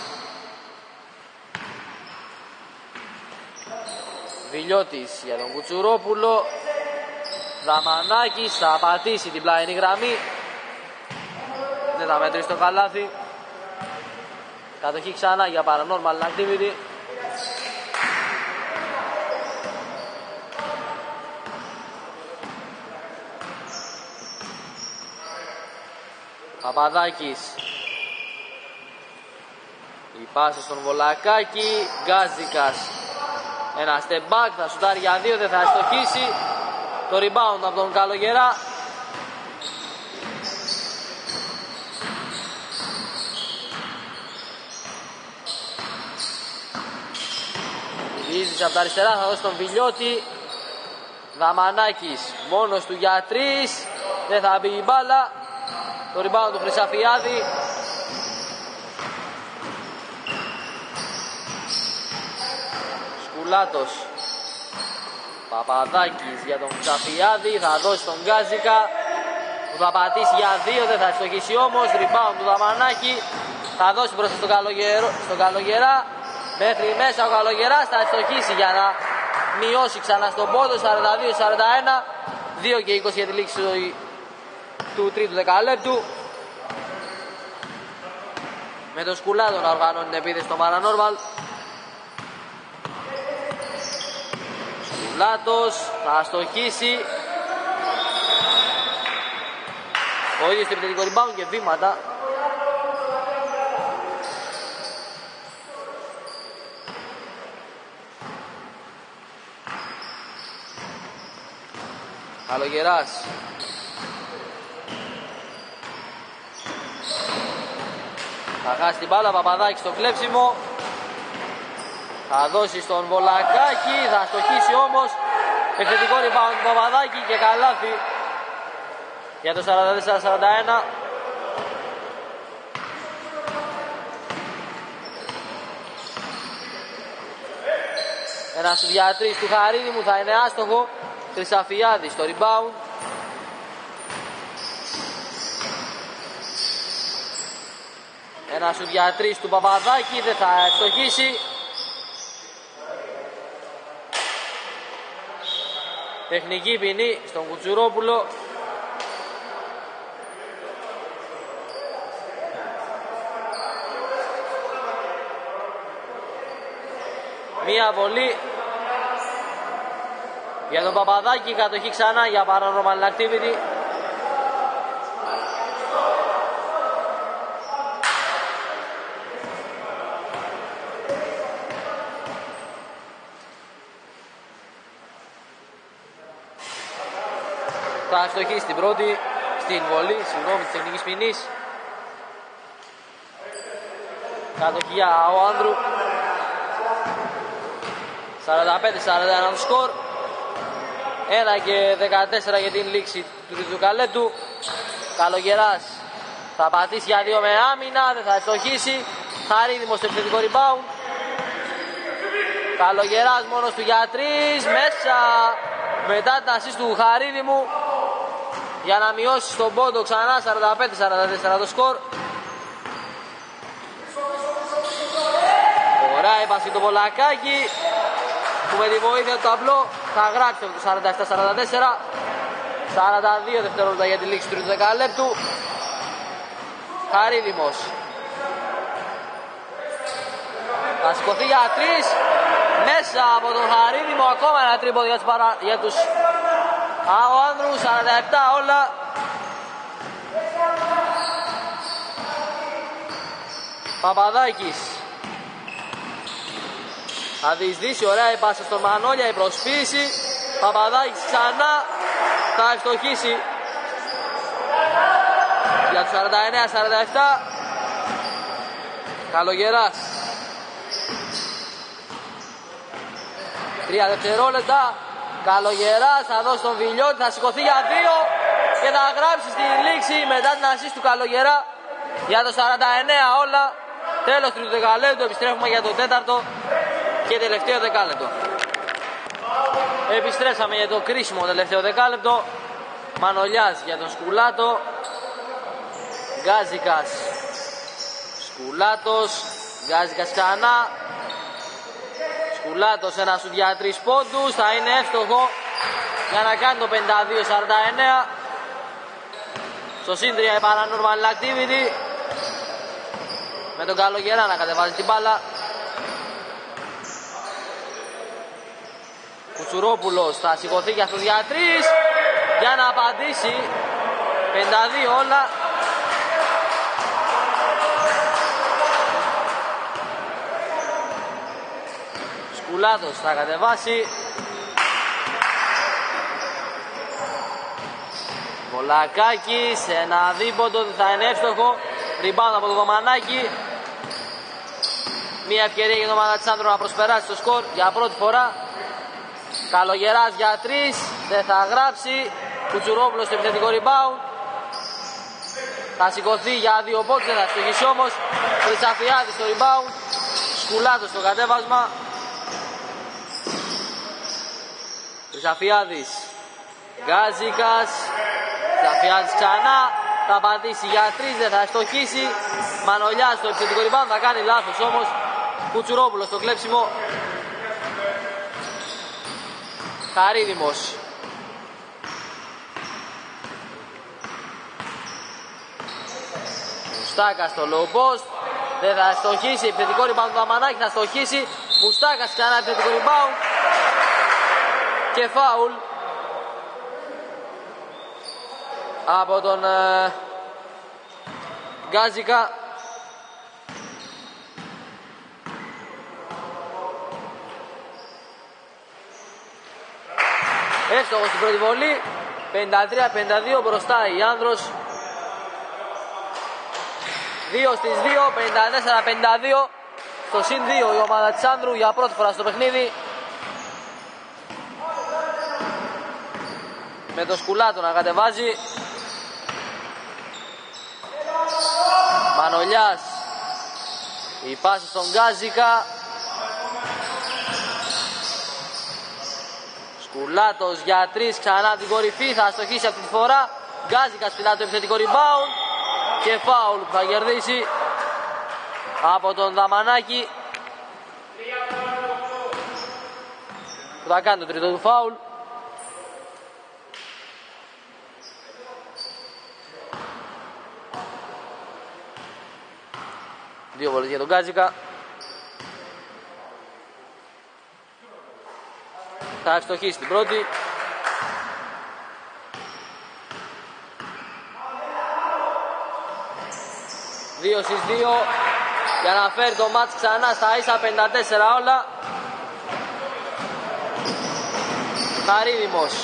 Βιλιώτης για τον Κουτσουρόπουλο. Δαμανάκης θα πατήσει την πλαϊνή γραμμή. Δεν θα μετρήσει το καλάθι. Κατοχή ξανά για Paranormal Activity. Παπαδάκης. Η πάσα στον Βολακάκη. Γκάζικας. Ένα step back, θα σουτάρει για 2, δεν θα στοχίσει. Το rebound από τον Καλογερά. Η διείσδυση από τα αριστερά θα δώσει τον Βιλιώτη. Δαμανάκης μόνος του για 3. Δεν θα μπει η μπάλα. Το rebound του Χρυσαφιάδη. Σκουλάτος. Παπαδάκης για τον Ξαφιάδη, θα δώσει τον Γκάζικα που θα πατήσει για 2, δεν θα ευστοχίσει όμως. Rebound του Δαμανάκη, θα δώσει μπροστά στον Καλογερά, μέχρι μέσα ο Καλογεράς θα ευστοχίσει για να μειώσει ξανά στον πόντο. 42-41, 2 και 20 για τη λήξη του τρίτου δεκαλέπτου. Με τον Σκουλάτο να οργανώνει την επίθεση στο Paranormal. Σκουλάτος θα αστοχίσει. Ο ίδιος στο επιθετικό rebound και βήματα. Καλογεράς. Θα χάσει την μπάλα, Παπαδάκη στο κλέψιμο. Θα δώσει στον Βολακάκη, θα στοχίσει όμως. Επιθετικό rebound του Παπαδάκη και καλάθι για το 44-41. Ένα σου διατρής του Χαρίδημου θα είναι άστοχο. Χρυσαφιάδη στο rebound. Ένα σου διατρής του Παπαδάκη, δεν θα ευστοχίσει. Τεχνική ποινή στον Κουτσουρόπουλο. Μία βολή για τον Παπαδάκη, κατοχή ξανά για Paranormal Activity. Θα ευστοχίσει στην πρώτη, στην βολή, συγγνώμη, της τεχνικής ποινής. Κατοχή για ο Άνδρου. 45-41 το σκορ. 1 και 14 για την λήξη του τρίτου καλέτου. Καλογεράς θα πατήσει για 2 με άμυνα, δεν θα ευστοχίσει. Χαρίδημος στο επιθετικό rebound. Καλογεράς μόνος του για 3, μέσα. Μετά την assist του Χαρίδημου για να μειώσει στον πόντο ξανά. 45-44 το σκορ. Ωραία έπαση το Βολακάκι που με τη βοήθεια του ταμπλό θα γράψει το 47-44. 42 δευτερόλεπτα για τη λήξη του τρίτου δεκαλέπτου. Χαρίδημος θα σηκωθεί για 3, μέσα από τον Χαρίδημο. Ακόμα ένα τρίποδο για τους ο Άνδρου. 47 όλα. Παπαδάκης θα διεισδύσει, ωραία η πάσα στον Μανόλια, η προσποίηση. Παπαδάκης ξανά θα ευστοχίσει για τους 49-47. Καλογεράς 3 δευτερόλεπτα. Καλογεράς θα δώσει τον Βιλιώτη, θα σηκωθεί για 2 και θα γράψει στη λήξη μετά την assist του Καλογερά για το 49 όλα. Τέλος του δεκαλέπτου, επιστρέφουμε για το τέταρτο και τελευταίο δεκάλεπτο. Επιστρέψαμε για το κρίσιμο τελευταίο δεκάλεπτο. Μανολιάς για τον Σκουλάτο. Γκάζικας. Σκουλάτος. Γκάζικας ξανά. Σκουλάτος ένα σου για 3 πόντους. Θα είναι εύστοχο για να κάνει το 52-49. Στο σύντρια η Paranormal Activity. Με τον Καλογερά να κατεβάζει την μπάλα. Κουτσουρόπουλος θα σηκωθεί για αυτό για 3 για να απαντήσει. 52 όλα. Σκουλάτος θα κατεβάσει. Βολακάκης, ένα δίποντο, θα είναι εύστοχο. Rebound από το Δωμανάκι. Μια ευκαιρία για τον Μανατσάνδρο να προσπεράσει το σκορ για πρώτη φορά. Καλογεράς για 3, δεν θα γράψει. Κουτσουρόπουλος στο επιθετικό rebound. Θα σηκωθεί για 2 πόντους, δεν θα στοχίσει όμως. Χρυσαφιάδης στο rebound. Σκουλάτος στο κατέβασμα. Χρυσαφιάδης, Γκάζικας, Χρυσαφιάδης ξανά, θα πατήσει για 3, δεν θα στοχίσει. Μανολιάς στο επιθετικό rebound, θα κάνει λάθος όμως. Κουτσουρόπουλος στο κλέψιμο. Χαρίδημος. Μουστάκας στο low post, δεν θα στοχίσει. Επιθετικό rebound του Δαμανάκη, θα στοχίσει. Μουστάκας ξανά επιθετικό rebound και φάουλ από τον Γκάζικα. Εύστοχος στην πρώτη βολή. 53-52 μπροστά η Άνδρος. 2 στις 2, 54-52. Στο συν 2 η ομάδα της Άνδρου για πρώτη φορά στο παιχνίδι. Με το Σκουλάτο να κατεβάζει. Μανολιάς. Η πάση στον Γκάζικα. Σκουλάτος για 3 ξανά την κορυφή. Θα αστοχίσει αυτή τη φορά. Γκάζικας πηδά το επιθετικό rebound. Και φάουλ που θα κερδίσει από τον Δαμανάκη. Που θα κάνει το τρίτο του φάουλ. Δύο βολές για τον Γκάζικα. Θα ευστοχίσει την πρώτη. Δύο στις 2 για να φέρει το μάτς ξανά στα ίσα, 54 όλα. Χαρίδημος.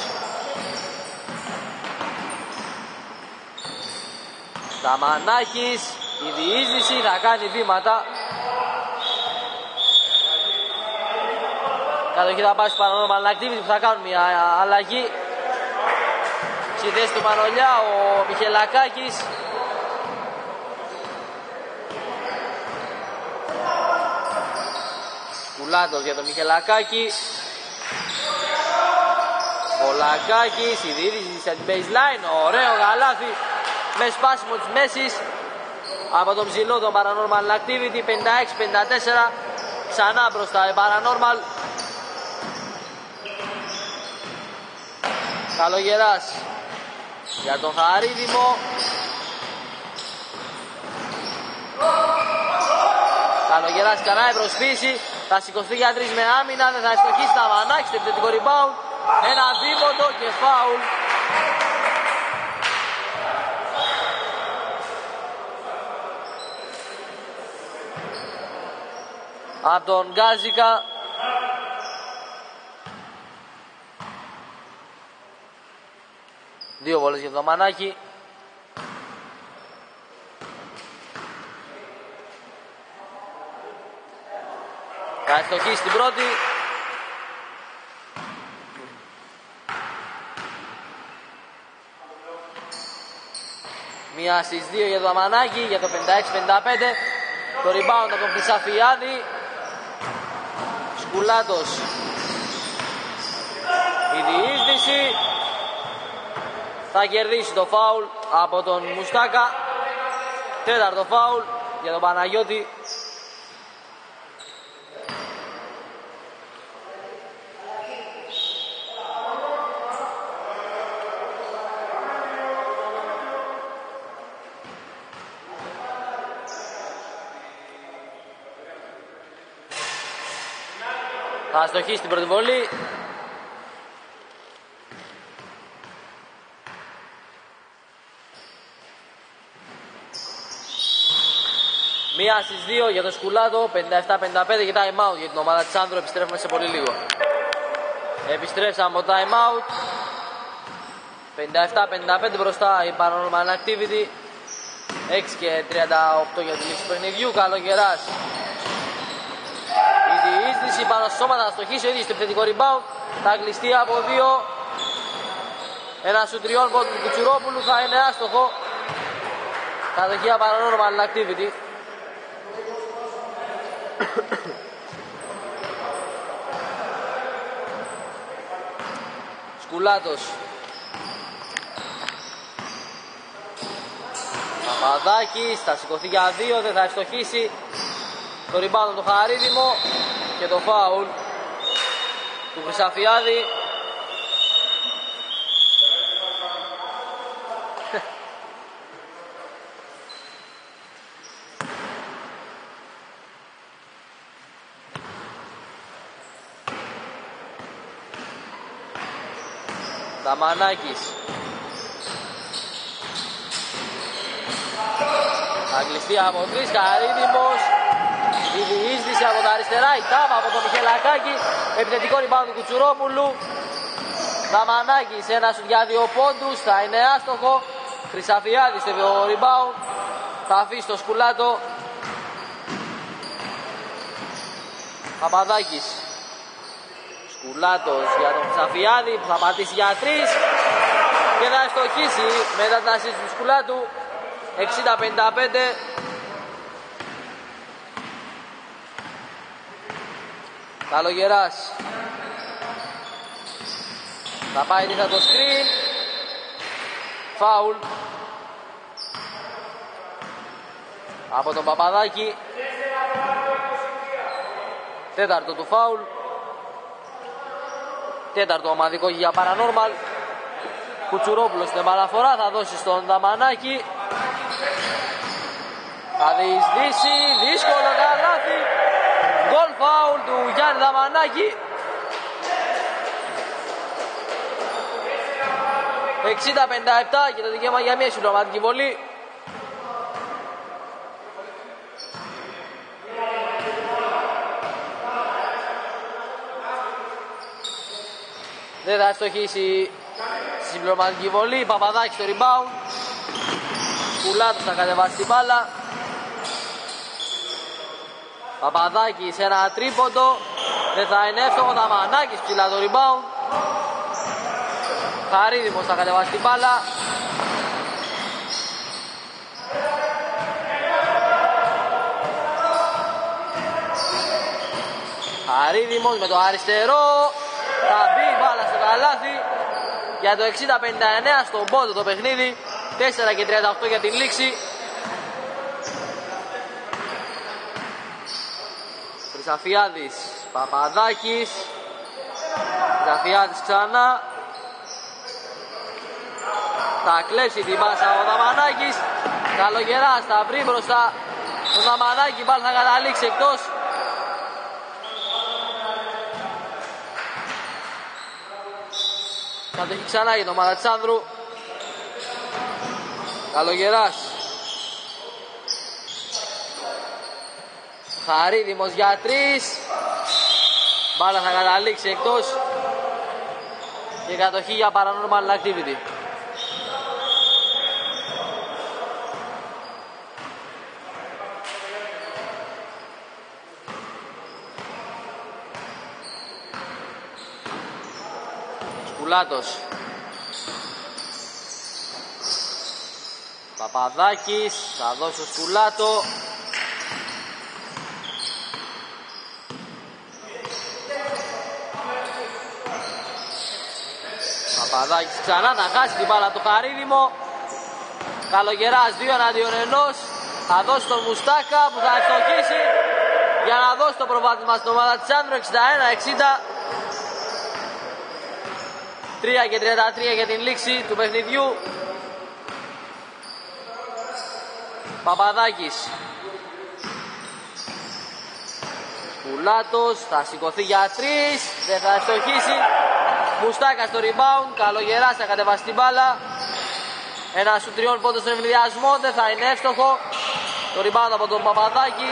Δαμανάκης. Η διείσδυση θα κάνει βήματα. Κατοχή θα πάει στο Paranormal Activity που θα κάνουν μια αλλαγή. Στη θέση του Μανολιά ο Μιχελακάκης. Κουλάτος για τον Μιχελακάκη. Βολακάκης. Η διείσδυση σε την baseline. Ωραίο γαλάθι με σπάσιμο της μέσης από τον ψηλό τον Paranormal Activity. 56-54. Ξανά μπροστά η Paranormal. Καλογεράς για τον Χαρίδημο. Καλογεράς κανάει προσφύση. Θα σηκωθεί για 3 με άμυνα. Δεν θα ευστοχίσει τα Μανάκη στο επιθετικό rebound. Ένα δίποντο και φάουλ. Από τον Γκάζικα. Δύο βόλες για το Μανάκι. Θα ευστοχίσει την πρώτη. Μία στις 2 για το Μανάκι για το 56-55. Το rebound από τον Χρυσαφιάδη. Σκουλάτος. Η διείσδυση. Θα κερδίσει το φάουλ από τον Μουστάκα. Τέταρτο φάουλ για τον Παναγιώτη. Θα αστοχίσει την πρώτη βολή. Μία στις 2 για το Σκουλάτο, 57-55 και time out για την ομάδα της Άνδρου. Επιστρέφουμε σε πολύ λίγο. Επιστρέψαμε από time out. 57-55 μπροστά η Paranormal Activity. 6 και 38 για τη λήξη του παιχνιδιού. Καλογεράς. Η διείσδυση πάνω στο σώμα, θα στοχίσει ο ίδιος στο επιθετικό rebound. Θα κλειστεί από 2. Ένα σου τριών πόντου του Κουτσουρόπουλου θα είναι άστοχο. Κατοχή από Paranormal Activity. Σκουλάτος. Παπαδάκης θα σηκωθεί για 2, δεν θα ευστοχίσει. Το rebound του Χαρίδημο και το φάουλ του Χρυσαφιάδη. Δαμανάκης. Θα κλειστεί από 3, Χαρίδημος. Η διείσδυση από τα αριστερά, η τάβα από τον Μιχελακάκη. Επιθετικό rebound του Κουτσουρόπουλου. Δαμανάκης, ένα σουτ για 2 πόντους, θα είναι άστοχο. Χρυσαφιάδης στο rebound. Θα αφήσει το Σκουλάτο. Παπαδάκης. Σκουλάτος για τον Χρυσαφιάδη που θα πατήσει για 3 και θα ευστοχίσει μετά την ασίστ του Σκουλάτου. 60-55. Καλογεράς. Θα πάει δίθα το screen. Φάουλ από τον Παπαδάκη. Τέταρτο του φάουλ. Τέταρτο ομαδικό για Paranormal. Κουτσουρόπουλος στην επαναφορά, θα δώσει στον Δαμανάκη. Θα διεισδύσει, δύσκολο καλάθι. Γκολ φάουλ του Γιάννη Δαμανάκη. 60-57 και το δικαίωμα για μια συμπληρωματική βολή. Δεν θα στοχίσει στη συμπληρωματική βολή. Παπαδάκη στο rebound. Σκουλάτος θα κατεβάσει την μπάλα. Παπαδάκη σε ένα τρίποντο. Δεν θα είναι εύστοχο. Δαμανάκης ψηλά το rebound. Χαρίδημος θα κατεβάσει την μπάλα. Χαρίδημος με το αριστερό. Θα μπει η μπάλα στο καλάθι για το 60-59 στον πόντο το παιχνίδι. 4 και 38 για την λήξη. Χρυσαφιάδης, Παπαδάκης. Χρυσαφιάδης ξανά. Θα κλέψει την πάσα ο Δαμανάκης. Καλογεράς θα βρει μπροστά τον Δαμανάκη. Η μπάλα θα καταλήξει εκτός. Θα το έχει ξανά για τον ομάδα της Άνδρου. Καλογεράς. Χαρίδημος για 3. Μπάλα θα καταλήξει εκτός. Και κατοχή για Paranormal Activity. Σκουλάτος. Παπαδάκης θα δώσει στο Σκουλάτο. Παπαδάκης ξανά θα χάσει την μπάλα του Χαρίδημο. Καλογεράς 2 εναντίον 1. Θα δώσει τον Μουστάκα που θα ευστοχίσει για να δώσει το προβάδισμα στην ομάδα της Άνδρου. 61-60. 3 και 33 για την λήξη του παιχνιδιού. Παπαδάκης. Σκουλάτος θα σηκωθεί για 3. Δεν θα ευστοχίσει. Μουστάκα στο rebound. Καλογεράς θα κατεβάσει την μπάλα. Ένα σου 3 πόντων στον ευνηδιασμό. Δεν θα είναι εύστοχο. Το rebound από τον Παπαδάκη.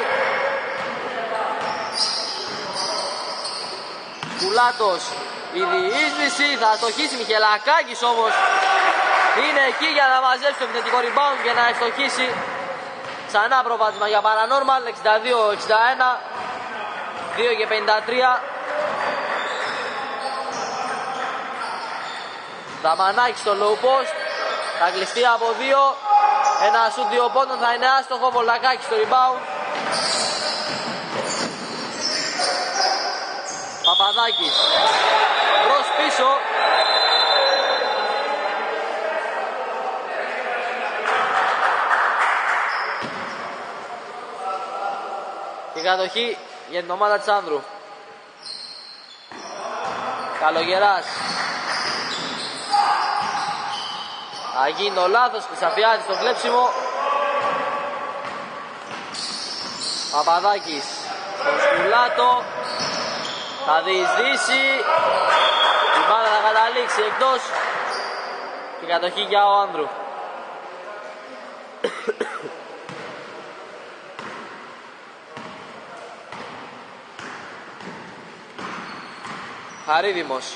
Σκουλάτος. Η διείσδυση θα αστοχίσει. Μιχελακάκης όμως είναι εκεί για να μαζέψει το επιθετικό rebound και να ευστοχίσει. Ξανά προβάδισμα για Paranormal. 62-61. 2 και 53. Δαμανάκης στο low post. Θα κλειστεί από 2. Ένα σουτ 2 πόντων θα είναι άστοχο. Βολακάκης στο rebound. Παπαδάκης μπρος πίσω. και κατοχή για την ομάδα της Άνδρου. Καλογεράς. Θα γίνει το λάθος, Χρυσαφιάδης στο κλέψιμο. Παπαδάκης στον Σκουλάτο. Θα διεισδύσει. Η μπάλα θα καταλήξει εκτός. Και κατοχή για ο Άνδρου. Χαρίδημος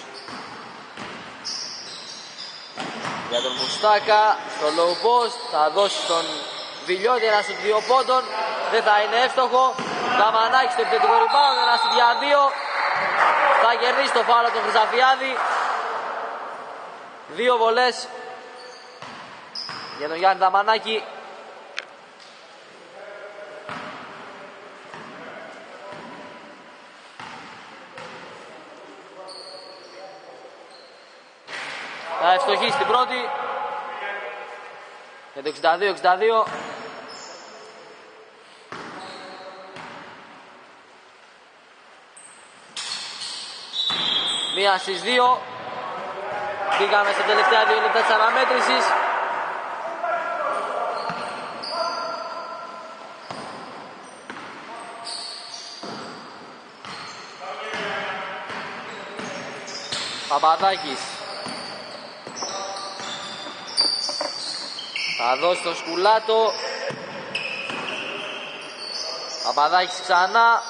για τον Μουστάκα στο low post, θα δώσει τον Βιλιώτη ένα στους 2 πόντων, δεν θα είναι εύστοχο. Δαμανάκης στο επιθετικό rebound, ένα στους 2, θα κερδίσει το φάουλο τον Χρυσαφιάδη. 2 βολές για τον Γιάννη Δαμανάκη. Θα ευστοχίσει την πρώτη για το 62-62. Μία στις 2. Πήγαμε στα τελευταία 2 λεπτά της αναμέτρησης. Παπαδάκης θα δώσει το Σκουλάτο. Παπαδάκης ξανά.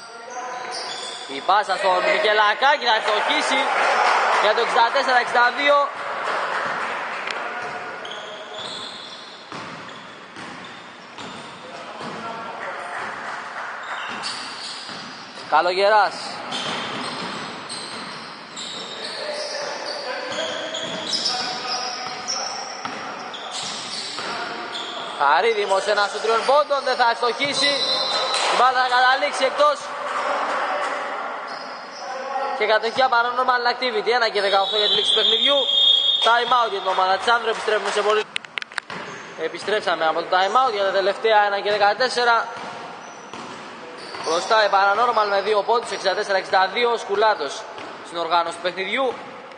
Η πάσα στον Μικελακάκη θα ευστοχίσει για το 64-62. Καλογεράς. Χαρίδημος ένα στους 3 πόντων, δεν θα ευστοχίσει. Η μπάλα θα καταλήξει εκτός. Και κατοχή από Paranormal Activity. 1 και 18 για τη λήξη του παιχνιδιού. Time out για την ομάδα της Άνδρου. Επιστρέψαμε από το time out για τα τελευταία 1 και 14. Μπροστά η Paranormal με 2 πόντους, 64-62. Σκουλάτος στην οργάνωση του παιχνιδιού.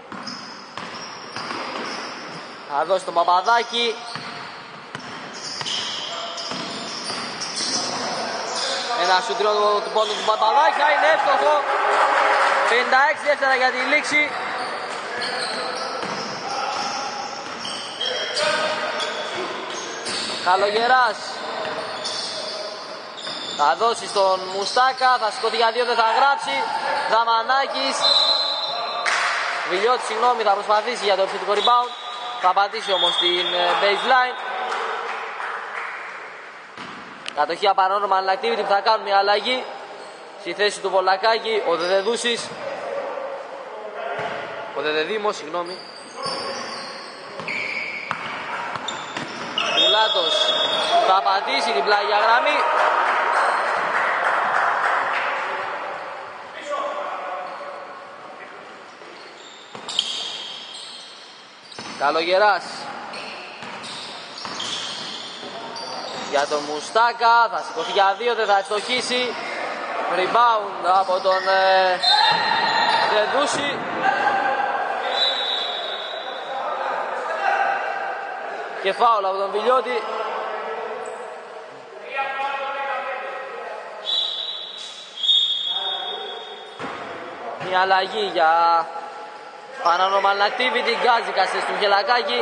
Θα δώσει τον Παπαδάκη. Ένα σουτρό του πόντου του Παπαδάκη, είναι εύστοχο. 56 δεύτερα για τη λήξη. Καλογεράς θα δώσει στον Μουστάκα, θα σηκωθεί για 2, δεν θα γράψει. Δαμανάκης. Βιλιώτης, συγγνώμη, θα προσπαθήσει για το επιθετικό rebound. Θα πατήσει όμως την baseline. Κατοχή από Paranormal Activity που θα κάνουν μια αλλαγή στη θέση του Βολακάκη. Ο Δεδεδούσης, ο Δεδεδήμος, συγγνώμη. Πιλάτος θα πατήσει την πλάγια γραμμή. Καλογεράς για τον Μουστάκα, θα σηκωθεί για 2, δεν θα ευστοχίσει. Rebound από τον Δεδούση. Και φάουλ από τον Βιλιώτη. Μια αλλαγή για Paranormal Activity. Γκάζικα στο Μικελακάκη.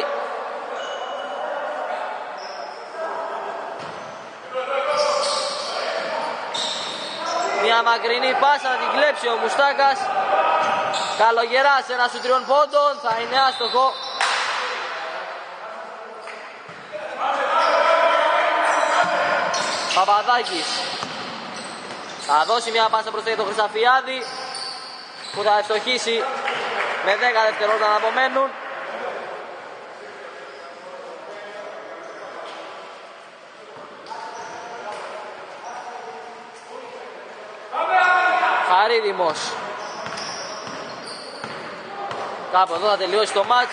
Μια μακρινή πάσα, να την κλέψει ο Μουστάκας. Καλογεράς, ένα στους 3 πόντων, θα είναι άστοχο. Παπαδάκης θα δώσει μια πάσα προς τον Χρυσαφιάδη που θα ευστοχίσει με 10 δευτερόλεπτα να απομένουν. Χαρίδημος. Κάπου εδώ θα τελειώσει το μάτς.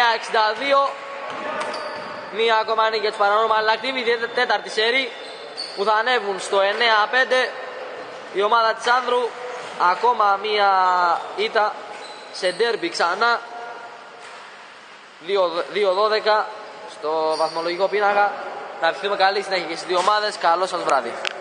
69-62. Μία ακόμα νίκη για τους Paranormal Activity, τέταρτη σερί. που θα ανέβουν στο 9-5. Η ομάδα της Άνδρου ακόμα μία ήττα σε ντέρμπι ξανά. 2-12 στο βαθμολογικό πίνακα. Θα ευχηθούμε καλή συνέχεια και στις δύο ομάδες. Καλό σας βράδυ.